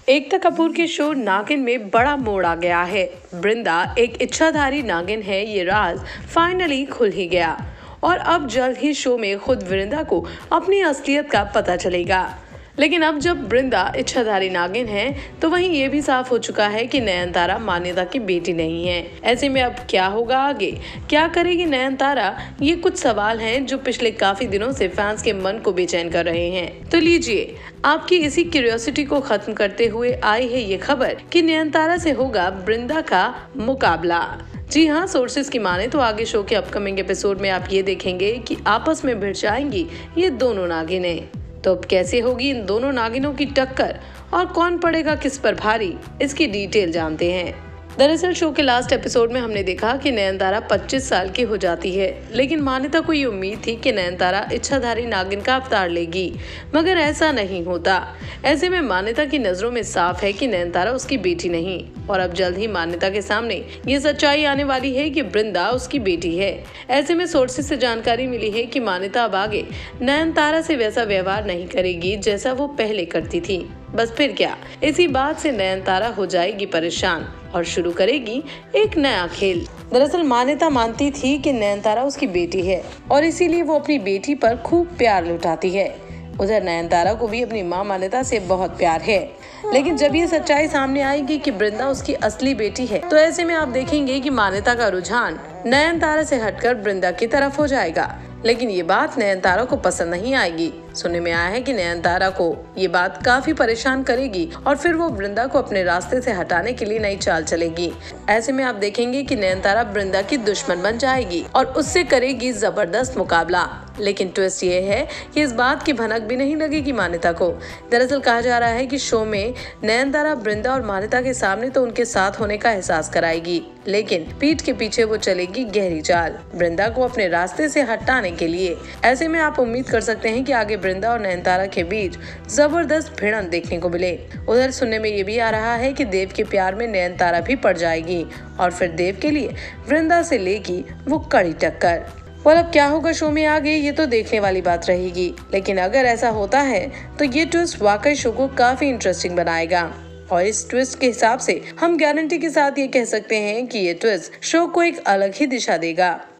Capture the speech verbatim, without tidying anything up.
एकता कपूर के शो नागिन में बड़ा मोड़ आ गया है। बृंदा एक इच्छाधारी नागिन है, ये राज फाइनली खुल ही गया और अब जल्द ही शो में खुद वृंदा को अपनी असलियत का पता चलेगा। लेकिन अब जब बृंदा इच्छाधारी नागिन है तो वहीं ये भी साफ हो चुका है कि नयनतारा मान्यता की बेटी नहीं है। ऐसे में अब क्या होगा आगे, क्या करेगी नयनतारा, ये कुछ सवाल हैं जो पिछले काफी दिनों से फैंस के मन को बेचैन कर रहे हैं। तो लीजिए आपकी इसी क्यूरियोसिटी को खत्म करते हुए आई है ये खबर कि नयनतारा से होगा बृंदा का मुकाबला। जी हाँ, सोर्सेज की माने तो आगे शो के अपकमिंग एपिसोड में आप ये देखेंगे कि आपस में भिड़ जाएंगी ये दोनों नागिनें। तो अब कैसे होगी इन दोनों नागिनों की टक्कर और कौन पड़ेगा किस पर भारी, इसकी डिटेल जानते हैं। दरअसल शो के लास्ट एपिसोड में हमने देखा कि नयनतारा पच्चीस साल की हो जाती है, लेकिन मान्यता को ये उम्मीद थी कि नयनतारा इच्छाधारी नागिन का अवतार लेगी, मगर ऐसा नहीं होता। ऐसे में मान्यता की नजरों में साफ है कि नयनतारा उसकी बेटी नहीं और अब जल्द ही मान्यता के सामने ये सच्चाई आने वाली है कि बृंदा उसकी बेटी है। ऐसे में सोर्सेज से जानकारी मिली है कि मान्यता अब आगे नयनतारा से वैसा व्यवहार नहीं करेगी जैसा वो पहले करती थी। बस फिर क्या, इसी बात से नयनतारा हो जाएगी परेशान और शुरू करेगी एक नया खेल। दरअसल मान्यता मानती थी कि नयनतारा उसकी बेटी है और इसीलिए वो अपनी बेटी पर खूब प्यार लुटाती है। उधर नयनतारा को भी अपनी मां मान्यता से बहुत प्यार है, लेकिन जब ये सच्चाई सामने आएगी कि बृंदा उसकी असली बेटी है तो ऐसे में आप देखेंगे कि मान्यता का रुझान नयनतारा से हटकर बृंदा की तरफ हो जाएगा। लेकिन ये बात नयनतारा को पसंद नहीं आएगी। सुनने में आया है कि नयनतारा को ये बात काफी परेशान करेगी और फिर वो बृंदा को अपने रास्ते से हटाने के लिए नई चाल चलेगी। ऐसे में आप देखेंगे कि नयनतारा बृंदा की दुश्मन बन जाएगी और उससे करेगी जबरदस्त मुकाबला। लेकिन ट्विस्ट ये है कि इस बात की भनक भी नहीं लगेगी मान्यता को। दरअसल कहा जा रहा है कि शो में नयनतारा बृंदा और मान्यता के सामने तो उनके साथ होने का एहसास कराएगी, लेकिन पीठ के पीछे वो चलेगी गहरी चाल बृंदा को अपने रास्ते से हटाने के लिए। ऐसे में आप उम्मीद कर सकते हैं कि आगे बृंदा और नयनतारा के बीच जबरदस्त भिड़ंत देखने को मिले। उधर सुनने में ये भी आ रहा है कि देव के प्यार में नयनतारा भी पड़ जाएगी और फिर देव के लिए बृंदा से लेगी वो कड़ी टक्कर। और अब क्या होगा शो में आगे, ये तो देखने वाली बात रहेगी। लेकिन अगर ऐसा होता है तो ये ट्विस्ट वाकई शो को काफी इंटरेस्टिंग बनाएगा और इस ट्विस्ट के हिसाब से हम गारंटी के साथ ये कह सकते हैं कि ये ट्विस्ट शो को एक अलग ही दिशा देगा।